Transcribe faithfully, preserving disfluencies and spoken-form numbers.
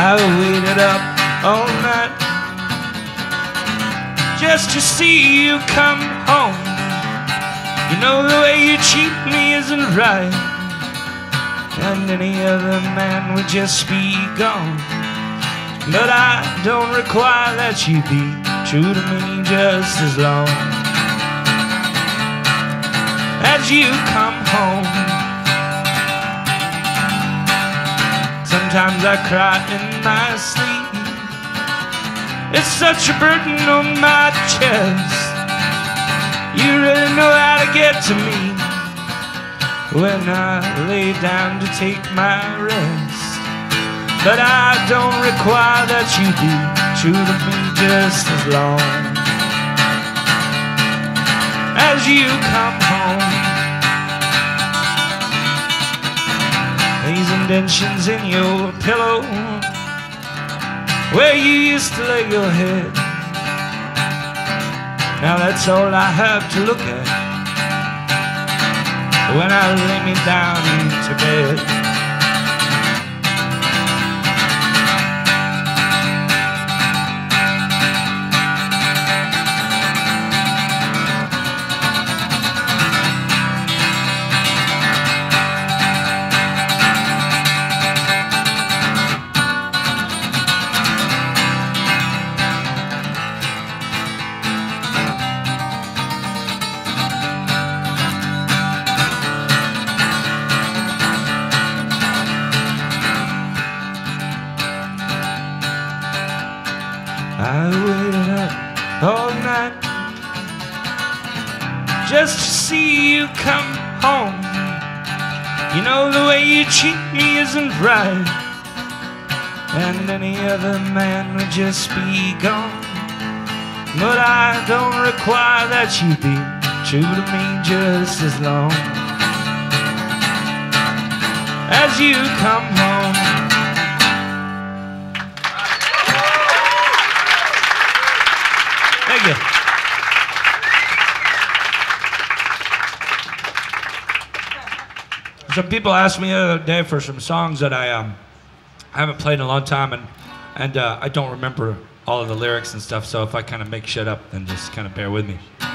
I waited up all night just to see you come home. You know the way you treat me isn't right, and any other man would just be gone. But I don't require that you be true to me just as long as you come home. Sometimes I cry in my sleep. It's such a burden on my chest. You really know how to get to me when I lay down to take my rest. But I don't require that you be true to me just as long as you come home. These indentions in your pillow where you used to lay your head, now that's all I have to look at when I lay me down into bed. I waited up all night just to see you come home. You know the way you treat me isn't right, and any other man would just be gone. But I don't require that you be true to me just as long as you come home. Thank you. Some people asked me the other day for some songs that I um, haven't played in a long time, and and uh, I don't remember all of the lyrics and stuff. So if I kind of make shit up, then just kind of bear with me.